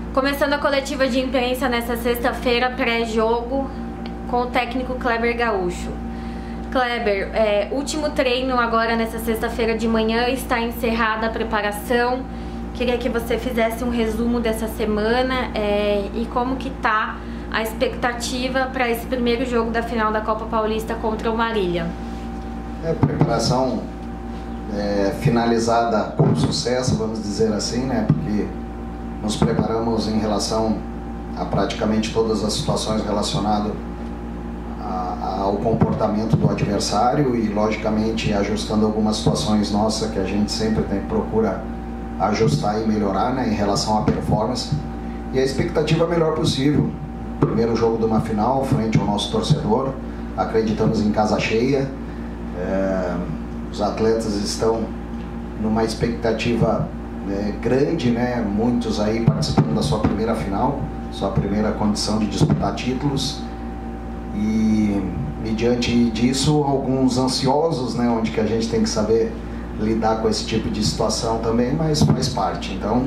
Começando a coletiva de imprensa nesta sexta-feira, pré-jogo, com o técnico Kleber Gaúcho. Kleber, último treino agora nessa sexta-feira de manhã, está encerrada a preparação. Queria que você fizesse um resumo dessa semana e como que está a expectativa para esse primeiro jogo da final da Copa Paulista contra o Marília. Preparação finalizada com sucesso, vamos dizer assim, né? Porque nos preparamos em relação a praticamente todas as situações relacionadas ao comportamento do adversário e, logicamente, ajustando algumas situações nossas que a gente sempre procura ajustar e melhorar, né, em relação à performance. E a expectativa é a melhor possível. Primeiro jogo de uma final, frente ao nosso torcedor, acreditamos em casa cheia. Os atletas estão numa expectativa grande, né? Muitos aí participando da sua primeira final, sua primeira condição de disputar títulos, e diante disso alguns ansiosos, né? Onde que a gente tem que saber lidar com esse tipo de situação também, mas faz parte. Então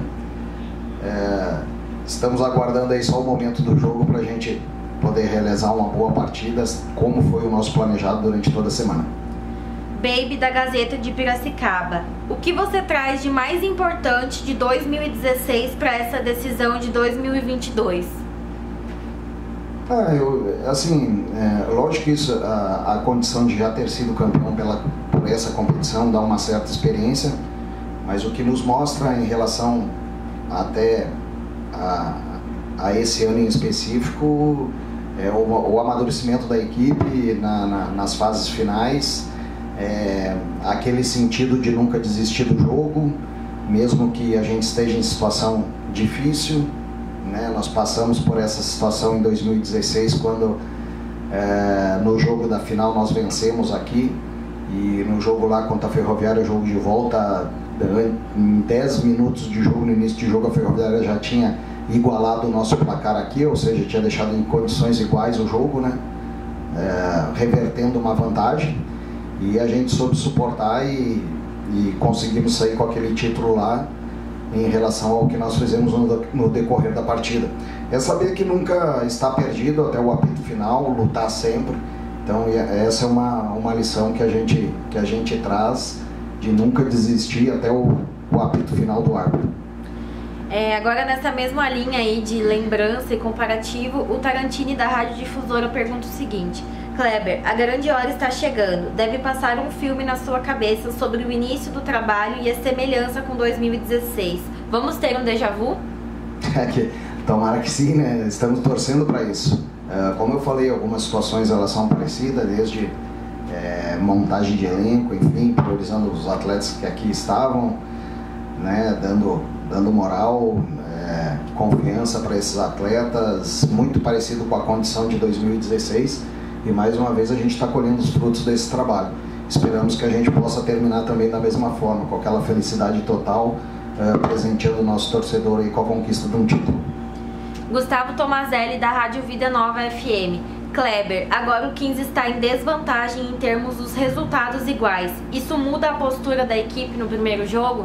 estamos aguardando aí só o momento do jogo para a gente poder realizar uma boa partida, como foi o nosso planejado durante toda a semana. Baby da Gazeta de Piracicaba, o que você traz de mais importante de 2016 para essa decisão de 2022? Lógico que isso, a condição de já ter sido campeão por essa competição dá uma certa experiência, mas o que nos mostra em relação até a esse ano em específico é o amadurecimento da equipe nas fases finais. Aquele sentido de nunca desistir do jogo, mesmo que a gente esteja em situação difícil, né? Nós passamos por essa situação em 2016, quando no jogo da final nós vencemos aqui, e no jogo lá contra a Ferroviária, jogo de volta, em 10 minutos de jogo, no início de jogo, a Ferroviária já tinha igualado o nosso placar aqui, ou seja, tinha deixado em condições iguais o jogo, né? Revertendo uma vantagem. E a gente soube suportar e conseguimos sair com aquele título lá em relação ao que nós fizemos no decorrer da partida. É saber que nunca está perdido até o apito final, lutar sempre. Então essa é uma lição que a gente traz, de nunca desistir até o apito final do árbitro. Agora nessa mesma linha aí de lembrança e comparativo, o Tarantini da Rádio Difusora pergunta o seguinte: Kleber, a grande hora está chegando. Deve passar um filme na sua cabeça sobre o início do trabalho e a semelhança com 2016. Vamos ter um déjà vu? Tomara que sim, né? Estamos torcendo para isso. Como eu falei, algumas situações elas são parecidas, desde montagem de elenco, enfim, priorizando os atletas que aqui estavam, né? Dando moral, confiança para esses atletas, muito parecido com a condição de 2016. E mais uma vez a gente está colhendo os frutos desse trabalho. Esperamos que a gente possa terminar também da mesma forma, com aquela felicidade total, presenteando o nosso torcedor aí com a conquista de um título. Gustavo Tomazelli da Rádio Vida Nova FM. Kleber, agora o 15 está em desvantagem em termos dos resultados iguais. Isso muda a postura da equipe no primeiro jogo?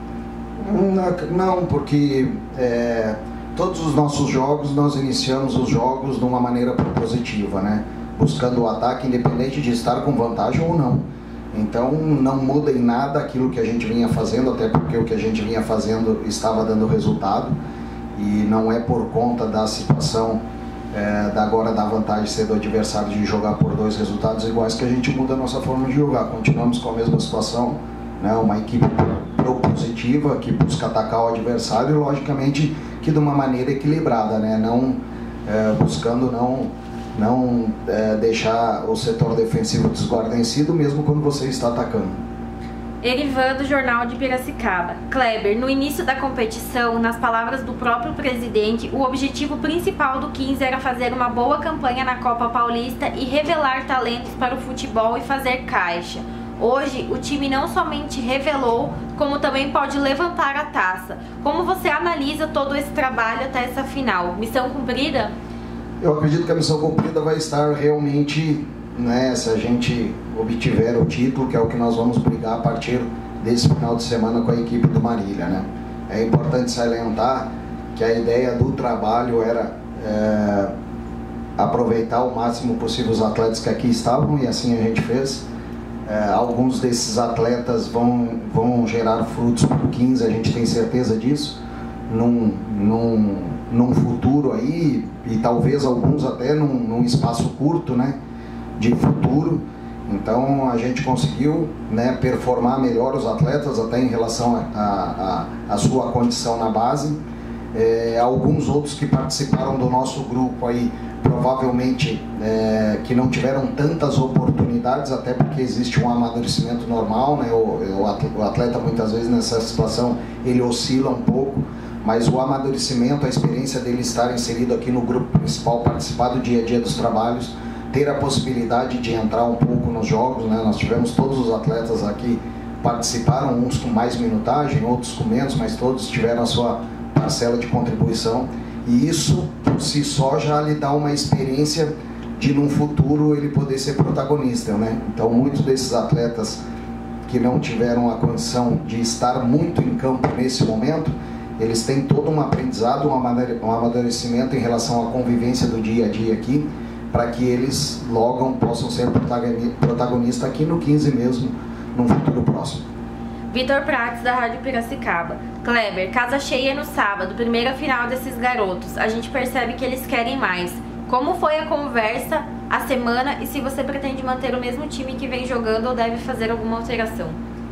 Não, porque todos os nossos jogos, nós iniciamos os jogos de uma maneira propositiva, né? Buscando o ataque, independente de estar com vantagem ou não. Então não muda em nada aquilo que a gente vinha fazendo, até porque o que a gente vinha fazendo estava dando resultado, e não é por conta da situação agora da vantagem ser do adversário de jogar por 2 resultados iguais que a gente muda a nossa forma de jogar. Continuamos com a mesma situação, né? Uma equipe propositiva que busca atacar o adversário, e logicamente que de uma maneira equilibrada, né? Não buscando não deixar o setor defensivo desguarnecido, mesmo quando você está atacando. Erivan do Jornal de Piracicaba. Kleber, no início da competição, nas palavras do próprio presidente, o objetivo principal do 15 era fazer uma boa campanha na Copa Paulista e revelar talentos para o futebol e fazer caixa. Hoje, o time não somente revelou, como também pode levantar a taça. Como você analisa todo esse trabalho até essa final? Missão cumprida? Eu acredito que a missão cumprida vai estar realmente, né, se a gente obtiver o título, que é o que nós vamos brigar a partir desse final de semana com a equipe do Marília, né? É importante salientar que a ideia do trabalho era aproveitar o máximo possível os atletas que aqui estavam, e assim a gente fez. Alguns desses atletas vão gerar frutos para o 15, a gente tem certeza disso, num futuro aí, e talvez alguns até num espaço curto, né, de futuro. Então a gente conseguiu, né, performar melhor os atletas até em relação à sua condição na base. Alguns outros que participaram do nosso grupo aí provavelmente que não tiveram tantas oportunidades, até porque existe um amadurecimento normal, né? O atleta muitas vezes nessa situação ele oscila um pouco, mas o amadurecimento, a experiência dele estar inserido aqui no grupo principal, participar do dia a dia dos trabalhos, ter a possibilidade de entrar um pouco nos jogos, né? Nós tivemos todos os atletas aqui, participaram, uns com mais minutagem, outros com menos, mas todos tiveram a sua parcela de contribuição, e isso por si só já lhe dá uma experiência de num futuro ele poder ser protagonista, né? Então muitos desses atletas que não tiveram a condição de estar muito em campo nesse momento, eles têm todo um aprendizado, um amadurecimento em relação à convivência do dia a dia aqui, para que eles logo possam ser protagonistas aqui no 15 mesmo, num futuro próximo. Vitor Prates, da Rádio Piracicaba. Kleber, casa cheia no sábado, primeira final desses garotos. A gente percebe que eles querem mais. Como foi a conversa, a semana, e se você pretende manter o mesmo time que vem jogando ou deve fazer alguma alteração?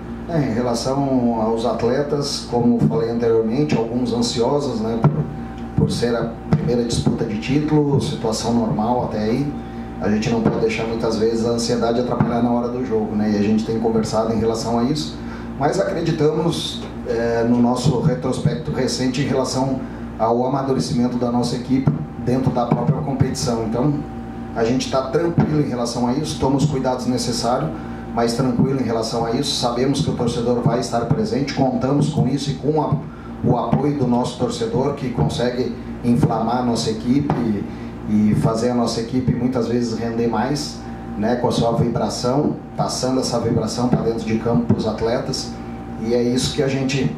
Em relação aos atletas, como falei anteriormente, alguns ansiosos, né, por ser a primeira disputa de título, situação normal até aí. A gente não pode deixar muitas vezes a ansiedade atrapalhar na hora do jogo, né, e a gente tem conversado em relação a isso. Mas acreditamos no nosso retrospecto recente em relação ao amadurecimento da nossa equipe dentro da própria competição. Então, a gente está tranquilo em relação a isso, tomamos os cuidados necessários, mas tranquilo em relação a isso. Sabemos que o torcedor vai estar presente, contamos com isso e com o apoio do nosso torcedor, que consegue inflamar a nossa equipe e fazer a nossa equipe muitas vezes render mais, né, com a sua vibração, passando essa vibração para dentro de campo para os atletas, e é isso que a gente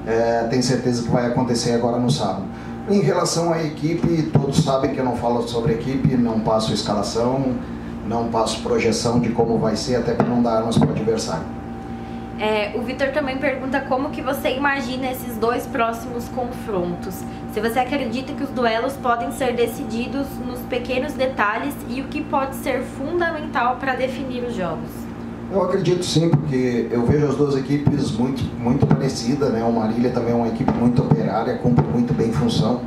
tem certeza que vai acontecer agora no sábado. Em relação à equipe, todos sabem que eu não falo sobre a equipe, não passo escalação, não passo projeção de como vai ser, até para não dar armas para o adversário. O Vitor também pergunta como que você imagina esses dois próximos confrontos. Se você acredita que os duelos podem ser decididos nos pequenos detalhes e o que pode ser fundamental para definir os jogos. Eu acredito sim, porque eu vejo as duas equipes muito parecidas, né? O Marília também é uma equipe muito operária, cumpre muito bem função.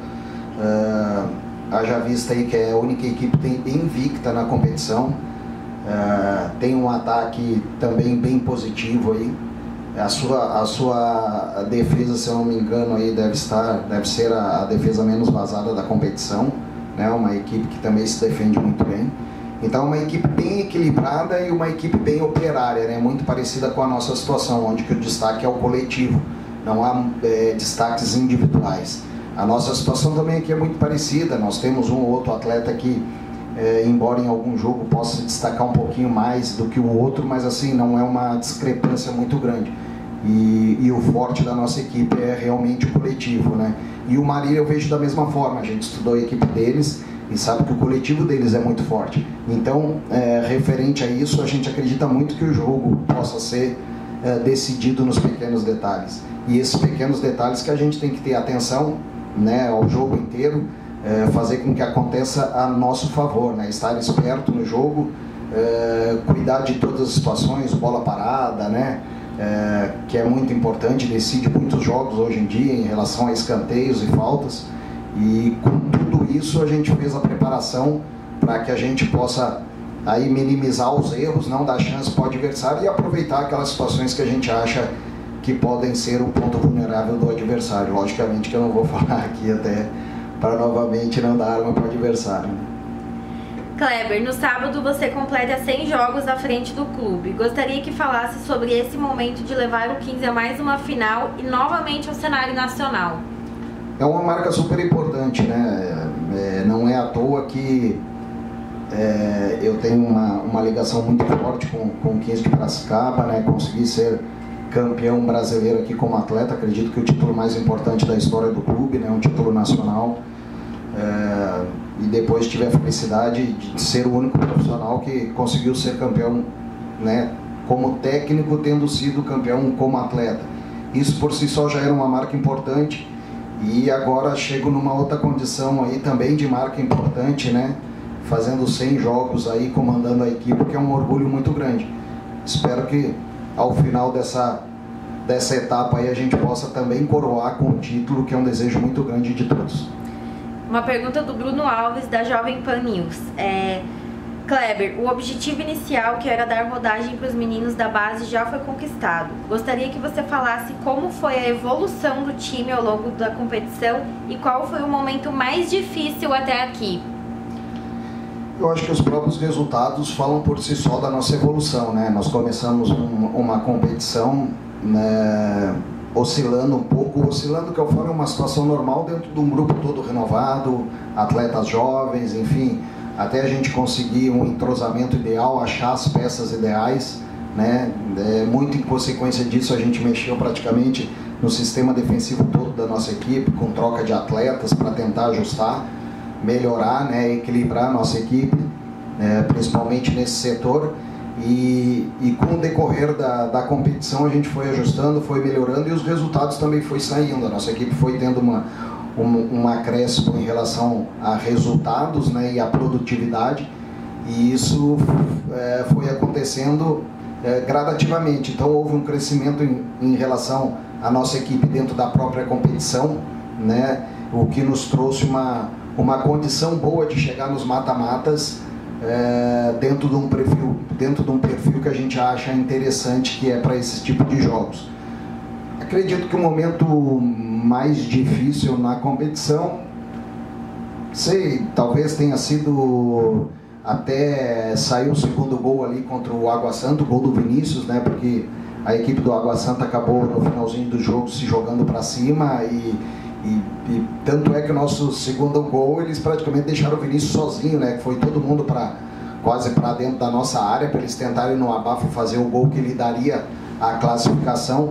Haja vista aí que é a única equipe invicta na competição. Tem um ataque também bem positivo aí. A sua defesa, se eu não me engano, aí deve ser a defesa menos vazada da competição, né? Uma equipe que também se defende muito bem. Então, uma equipe bem equilibrada e uma equipe bem operária, né? Muito parecida com a nossa situação, onde que o destaque é o coletivo, não há destaques individuais. A nossa situação também aqui é muito parecida. Nós temos um ou outro atleta que embora em algum jogo possa se destacar um pouquinho mais do que o outro, mas assim, não é uma discrepância muito grande. E o forte da nossa equipe é realmente o coletivo, né? E o Marília eu vejo da mesma forma, a gente estudou a equipe deles e sabe que o coletivo deles é muito forte. Então, referente a isso, a gente acredita muito que o jogo possa ser decidido nos pequenos detalhes. E esses pequenos detalhes que a gente tem que ter atenção, né, ao jogo inteiro, fazer com que aconteça a nosso favor, né? Estar esperto no jogo, cuidar de todas as situações, bola parada, né? Que é muito importante, decide muitos jogos hoje em dia em relação a escanteios e faltas, e com tudo isso a gente fez a preparação para que a gente possa aí minimizar os erros, não dar chance para o adversário e aproveitar aquelas situações que a gente acha que podem ser o ponto vulnerável do adversário. Logicamente que eu não vou falar aqui até para novamente não dar arma para o adversário. Kleber, no sábado você completa 100 jogos à frente do clube. Gostaria que falasse sobre esse momento de levar o 15 a mais uma final e novamente ao cenário nacional. É uma marca super importante, né? Não é à toa que eu tenho uma ligação muito forte com o 15 de Piracicaba, né? Consegui ser campeão brasileiro aqui como atleta. Acredito que o título mais importante da história do clube, né, um título nacional. E depois tive a felicidade de ser o único profissional que conseguiu ser campeão, né, como técnico, tendo sido campeão como atleta. Isso por si só já era uma marca importante, e agora chego numa outra condição aí também de marca importante, né, fazendo 100 jogos aí, comandando a equipe, que é um orgulho muito grande. Espero que ao final dessa etapa aí a gente possa também coroar com o título, que é um desejo muito grande de todos. Uma pergunta do Bruno Alves, da Jovem Pan News. Kleber, o objetivo inicial, que era dar rodagem para os meninos da base, já foi conquistado. Gostaria que você falasse como foi a evolução do time ao longo da competição e qual foi o momento mais difícil até aqui. Eu acho que os próprios resultados falam por si só da nossa evolução, né? Nós começamos uma competição, né, oscilando um pouco, que eu falo é uma situação normal dentro de um grupo todo renovado, atletas jovens, enfim, até a gente conseguir um entrosamento ideal, achar as peças ideais, né? Muito em consequência disso a gente mexeu praticamente no sistema defensivo todo da nossa equipe, com troca de atletas para tentar ajustar, melhorar, né, equilibrar a nossa equipe, principalmente nesse setor. E com o decorrer da competição a gente foi ajustando, foi melhorando, e os resultados também foi saindo. A nossa equipe foi tendo um acréscimo em relação a resultados, né, e a produtividade, e isso foi acontecendo gradativamente. Então houve um crescimento em relação à nossa equipe dentro da própria competição, né, o que nos trouxe uma condição boa de chegar nos mata-matas, dentro de um perfil que a gente acha interessante, que é para esse tipo de jogos. Acredito que o momento mais difícil na competição, talvez tenha sido até sair o segundo gol ali contra o Água Santa, o gol do Vinícius, né, porque a equipe do Água Santa acabou no finalzinho do jogo se jogando para cima, e tanto é que o nosso segundo gol, eles praticamente deixaram o Vinícius sozinho, né? Foi todo mundo quase para dentro da nossa área, para eles tentarem no abafo fazer o gol que lhe daria a classificação.